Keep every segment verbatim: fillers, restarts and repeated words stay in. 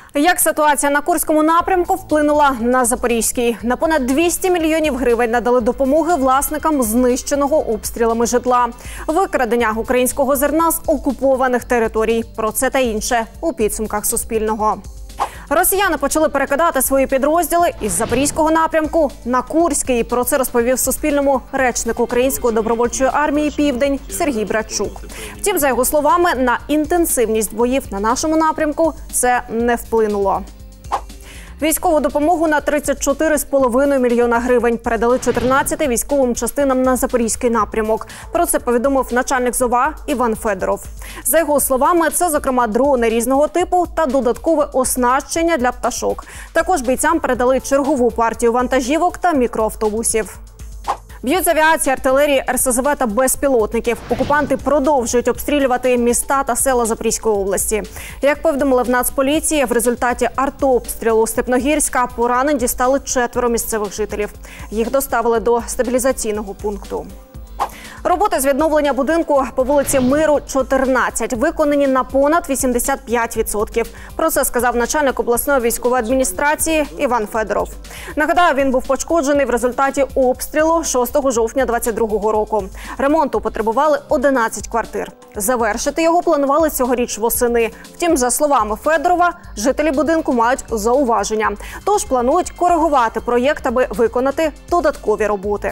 Як ситуація на Курському напрямку вплинула на Запорізький? На понад двісті мільйонів гривень надали допомоги власникам знищеного обстрілами житла. Викрадення українського зерна з окупованих територій. Про це та інше у підсумках Суспільного. Росіяни почали перекидати свої підрозділи із Запорізького напрямку на Курський. Про це розповів Суспільному речник Української добровольчої армії «Південь» Сергій Братчук. Втім, за його словами, на інтенсивність боїв на нашому напрямку це не вплинуло. Військову допомогу на тридцять чотири з половиною мільйона гривень передали чотирнадцяти військовим частинам на Запорізький напрямок. Про це повідомив начальник ЗОВА Іван Федоров. За його словами, це, зокрема, дрони різного типу та додаткове оснащення для пташок. Також бійцям передали чергову партію вантажівок та мікроавтобусів. Б'ють з авіації, артилерії, ер ес зет ве та безпілотників. Окупанти продовжують обстрілювати міста та села Запорізької області. Як повідомили в Нацполіції, в результаті артобстрілу Степногірська поранень дістали четверо місцевих жителів. Їх доставили до стабілізаційного пункту. Роботи з відновлення будинку по вулиці Миру, чотирнадцять, виконані на понад вісімдесят п'ять відсотків. Про це сказав начальник обласної військової адміністрації Іван Федоров. Нагадаю, він був пошкоджений в результаті обстрілу шостого жовтня двадцять другого року. Ремонту потребували одинадцять квартир. Завершити його планували цьогоріч восени. Втім, за словами Федорова, жителі будинку мають зауваження. Тож планують коригувати проєкт, аби виконати додаткові роботи.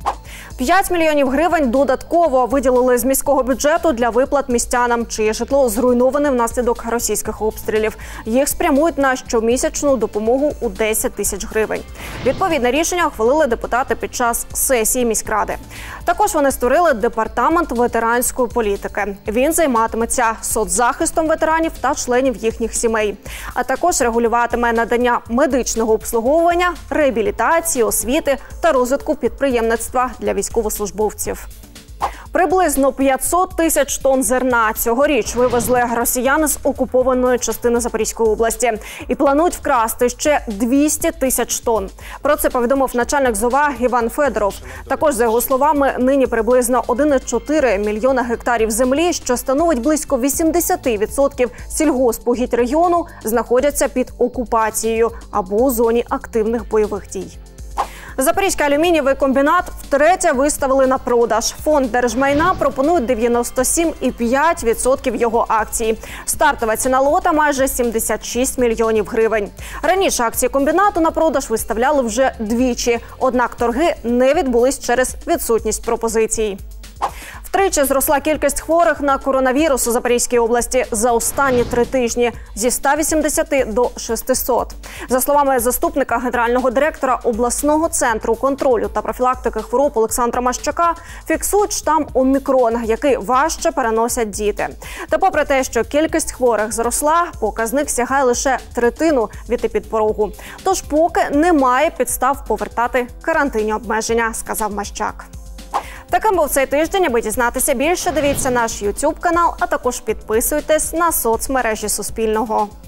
п'ять мільйонів гривень додатково виділили з міського бюджету для виплат містянам, чиє житло зруйноване внаслідок російських обстрілів. Їх спрямують на щомісячну допомогу у десять тисяч гривень. Відповідне рішення ухвалили депутати під час сесії міськради. Також вони створили департамент ветеранської політики. Він займатиметься соцзахистом ветеранів та членів їхніх сімей. А також регулюватиме надання медичного обслуговування, реабілітації, освіти та розвитку підприємництва для військовослужбовців. Приблизно п'ятсот тисяч тонн зерна цьогоріч вивезли росіяни з окупованої частини Запорізької області. І планують вкрасти ще двісті тисяч тонн. Про це повідомив начальник ЗОВА Іван Федоров. Також, за його словами, нині приблизно один цілих чотири мільйона гектарів землі, що становить близько вісімдесят відсотків сільгоспугідь регіону, знаходяться під окупацією або у зоні активних бойових дій. Запорізький алюмінієвий комбінат втретє виставили на продаж. Фонд держмайна пропонує дев'яносто сім цілих п'ять десятих відсотка його акцій. Стартова ціна лота – майже сімдесят шість мільйонів гривень. Раніше акції комбінату на продаж виставляли вже двічі. Однак торги не відбулись через відсутність пропозицій. Втричі зросла кількість хворих на коронавірус у Запорізькій області за останні три тижні – зі ста вісімдесяти до шестисот. За словами заступника генерального директора обласного центру контролю та профілактики хвороб Олександра Мащака, фіксують штам Омікрон, який важче переносять діти. Та попри те, що кількість хворих зросла, показник сягає лише третину від епідпорогу. Тож поки немає підстав повертати карантинні обмеження, сказав Мащак. Таким був цей тиждень. Аби дізнатися більше, дивіться наш ютуб канал, а також підписуйтесь на соцмережі Суспільного.